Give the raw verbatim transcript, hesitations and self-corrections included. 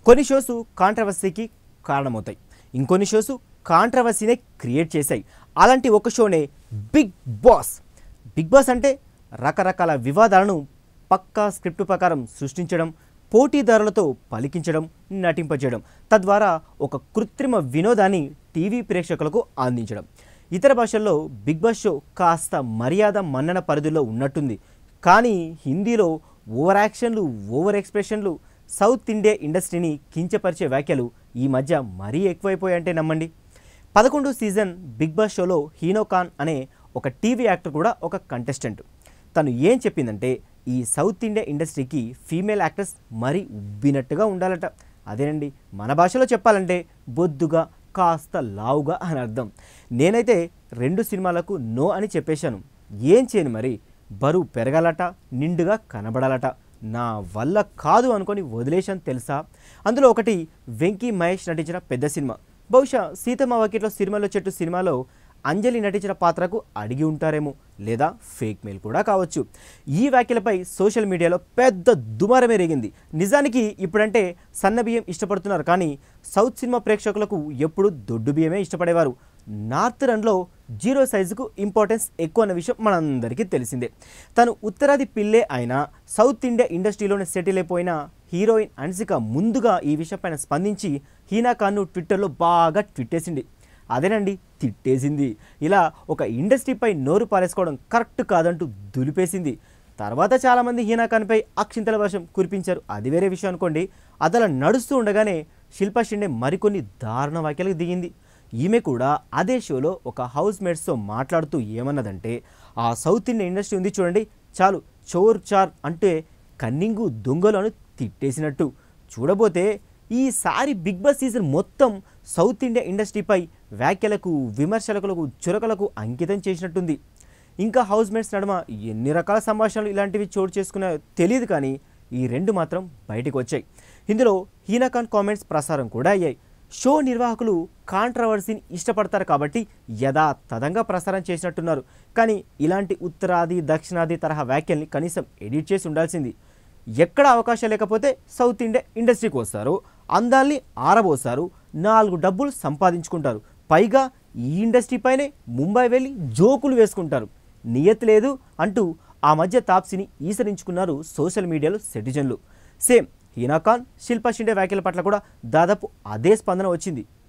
కొన్ని షోస్ కాంట్రవర్సీకి కారణమవుతాయి, ఇంకొన్ని షోస్ కాంట్రవర్సీనే క్రియేట్ చేశాయి. అలాంటి ఒక షోనే బిగ్ బాస్. బిగ్ బాస్ అంటే రకరకాల వివాదాలను పక్కా స్క్రిప్ట్ ప్రకారం సృష్టించడం, పోటీదారులతో పలికించడం, నటింపజేయడం, తద్వారా ఒక కృత్రిమ వినోదాన్ని టీవీ ప్రేక్షకులకు అందించడం. ఇతర భాషల్లో బిగ్ బాస్ షో కాస్త మర్యాద మన్నన పరిధిలో ఉన్నట్టుంది. కానీ హిందీలో ఓవర్ యాక్షన్లు, ఓవర్ ఎక్స్ప్రెషన్లు, సౌత్ ఇండియా ఇండస్ట్రీని కించపరిచే వ్యాఖ్యలు ఈ మధ్య మరీ ఎక్కువైపోయాయంటే నమ్మండి. పదకొండు సీజన్ బిగ్ బాస్ షోలో హీనా ఖాన్ అనే ఒక టీవీ యాక్టర్ కూడా ఒక కంటెస్టెంట్. తను ఏం చెప్పిందంటే, ఈ సౌత్ ఇండియా ఇండస్ట్రీకి ఫీమేల్ యాక్టర్స్ మరీ ఉబ్బినట్టుగా ఉండాలట. అదేనండి, మన భాషలో చెప్పాలంటే బొద్దుగా, కాస్త లావుగా అని అర్థం. నేనైతే రెండు సినిమాలకు నో అని చెప్పేశాను. ఏం చేయను మరి, బరువు పెరగాలట, నిండుగా కనబడాలట. నా వల్ల కాదు అనుకొని వదిలేశాను తెలుసా. అందులో ఒకటి వెంకీ మహేష్ నటించిన పెద్ద సినిమా. బహుశా సీతమ్మ వాకిట్లో సిరిమల్ల చెట్టు సినిమాలో అంజలి నటించిన పాత్రకు అడిగి ఉంటారేమో, లేదా ఫేక్ మెయిల్ కూడా కావచ్చు. ఈ వ్యాఖ్యలపై సోషల్ మీడియాలో పెద్ద దుమారమే రేగింది. నిజానికి ఇప్పుడంటే సన్న బియ్యం ఇష్టపడుతున్నారు, కానీ సౌత్ సినిమా ప్రేక్షకులకు ఎప్పుడు దొడ్డు బియ్యమే ఇష్టపడేవారు. నార్త్ రన్లో జీరో సైజుకు ఇంపార్టెన్స్ ఎక్కువ అన్న విషయం మనందరికీ తెలిసిందే. తను ఉత్తరాది పిల్లే అయినా సౌత్ ఇండియా ఇండస్ట్రీలోనే సెటిల్ అయిపోయిన హీరోయిన్ హన్సిక ముందుగా ఈ విషయంపైన స్పందించి హీనా ఖాన్ను ట్విట్టర్లో బాగా ట్విట్టేసింది. అదేనండి, తిట్టేసింది. ఇలా ఒక ఇండస్ట్రీపై నోరు పారేసుకోవడం కరెక్ట్ కాదంటూ దులిపేసింది. తర్వాత చాలామంది హీనా ఖాన్పై అక్షింతల వర్షం కురిపించారు, అది వేరే విషయం అనుకోండి. అదలా నడుస్తూ ఉండగానే శిల్పా షిండే మరికొన్ని దారుణ వ్యాఖ్యలకు దిగింది. ఈమె కూడా అదే షోలో ఒక హౌస్ మేట్స్తో మాట్లాడుతూ ఏమన్నదంటే, ఆ సౌత్ ఇండియన్ ఇండస్ట్రీ ఉంది చూడండి, చాలు చోర్ చార్ అంటే కన్నింగు దొంగలు అని తిట్టేసినట్టు. చూడబోతే ఈసారి బిగ్ బాస్ సీజన్ మొత్తం సౌత్ ఇండియా ఇండస్ట్రీపై వ్యాఖ్యలకు, విమర్శలకు, చురకలకు అంకితం చేసినట్టుంది. ఇంకా హౌస్ మేట్స్ నడుమ ఎన్ని రకాల సంభాషణలు ఇలాంటివి చోటు చేసుకున్నాయో తెలియదు, కానీ ఈ రెండు మాత్రం బయటకు వచ్చాయి. ఇందులో హీనా ఖాన్ కామెంట్స్ ప్రసారం కూడా అయ్యాయి. షో నిర్వాహకులు కాంట్రవర్సీని ఇష్టపడతారు కాబట్టి యథాతథంగా ప్రసారం చేసినట్టున్నారు. కానీ ఇలాంటి ఉత్తరాది, దక్షిణాది తరహా వ్యాఖ్యల్ని కనీసం ఎడిట్ చేసి ఉండాల్సింది. ఎక్కడ అవకాశం లేకపోతే సౌత్ ఇండియా ఇండస్ట్రీకి వస్తారు, అందాల్ని ఆరబోసారు, నాలుగు డబ్బులు సంపాదించుకుంటారు. పైగా ఈ ఇండస్ట్రీపైనే ముంబై వెళ్ళి జోకులు వేసుకుంటారు. నియత్ లేదు అంటూ ఆ మధ్య తాప్సిని ఈసరించుకున్నారు సోషల్ మీడియాలో సెటిజన్లు. సేమ్ హీనా ఖాన్, శిల్పా షిండే వ్యాఖ్యల పట్ల కూడా దాదాపు అదే స్పందన వచ్చింది.